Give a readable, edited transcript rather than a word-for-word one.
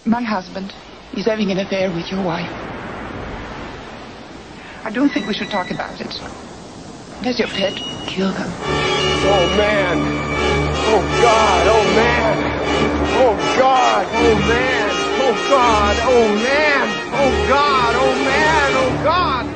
My husband is having an affair with your wife. I don't think we should talk about it. There's your pet. Kill them. Oh, man. Oh, God. Oh, man. Oh, God. Oh, man. Oh, God. Oh, man. Oh, God. Oh, man. Oh, God.